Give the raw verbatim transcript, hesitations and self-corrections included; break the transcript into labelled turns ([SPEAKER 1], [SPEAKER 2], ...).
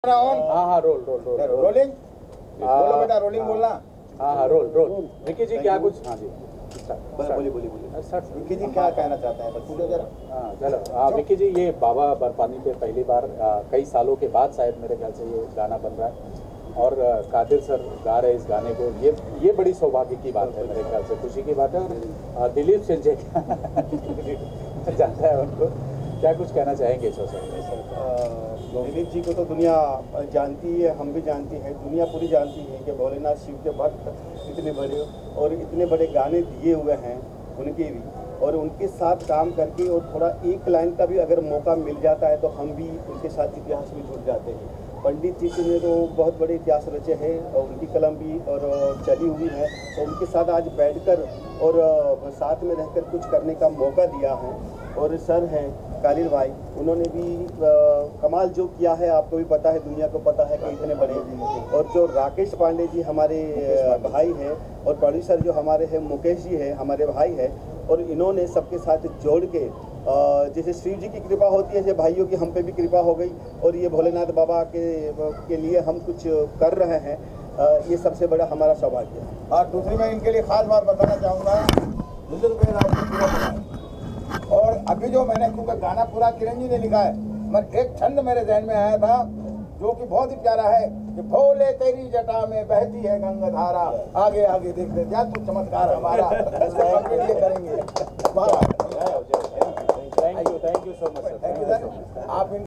[SPEAKER 1] हाँ हाँ role role role
[SPEAKER 2] rolling बोलो बेटा, रोलिंग बोलना।
[SPEAKER 1] हाँ हाँ रोल रोल विक्की जी क्या कुछ। हाँ जी
[SPEAKER 2] बोलिए बोलिए बोलिए सर, विक्की जी क्या कहना चाहते हैं पूछो जरा।
[SPEAKER 1] हाँ चलो हाँ विक्की जी, ये बाबा बर्फानी पे पहली बार आ, कई सालों के बाद शायद मेरे ख्याल से ये गाना बन रहा है और आ, कादिर सर गा रहे इस गाने को। ये ये बड़ी सौभाग्य की बात है, मेरे ख्याल से खुशी की बात है। और दिलीप सिंह जानता है उनको, क्या कुछ कहना चाहेंगे इस अवसर पर?
[SPEAKER 3] दिलीप जी को तो दुनिया जानती है, हम भी जानती है, दुनिया पूरी जानती है कि भोलेनाथ शिव के भक्त इतने बड़े और इतने बड़े गाने दिए हुए हैं उनके भी, और उनके साथ काम करके और थोड़ा एक लाइन का भी अगर मौका मिल जाता है तो हम भी उनके साथ इतिहास में जुड़ जाते हैं। पंडित जी ने तो बहुत बड़े इतिहास रचे हैं और उनकी कलम भी और चली हुई है, और उनके साथ आज बैठकर और साथ में रहकर कुछ करने का मौका दिया है। और सर हैं कादिर भाई, उन्होंने भी आ, कमाल जो किया है आपको भी पता है, दुनिया को पता है कि इतने बड़े। और जो राकेश पांडे जी हमारे भाई हैं और प्रोड्यूसर जो हमारे हैं मुकेश जी हैं हमारे भाई हैं, और इन्होंने सबके साथ जोड़ के जैसे शिव जी की कृपा होती है, जैसे भाइयों की हम पे भी कृपा हो गई और ये भोलेनाथ बाबा के के लिए हम कुछ कर रहे हैं। ये सबसे बड़ा हमारा सौभाग्य है।
[SPEAKER 2] और दूसरी मैं इनके लिए खास बात बताना चाहूँगा, बुजुर्ग राज और अभी जो मैंने क्योंकि गाना पूरा किरण जी ने लिखा है, मगर एक छंद मेरे जहन में आया था जो कि बहुत ही प्यारा है कि भोले तेरी जटा में बहती है गंगा धारा, आगे आगे देखते क्या तू चमत्कार हमारा करेंगे।
[SPEAKER 1] Thank you thank you so much sir.
[SPEAKER 2] Thank you sir. आप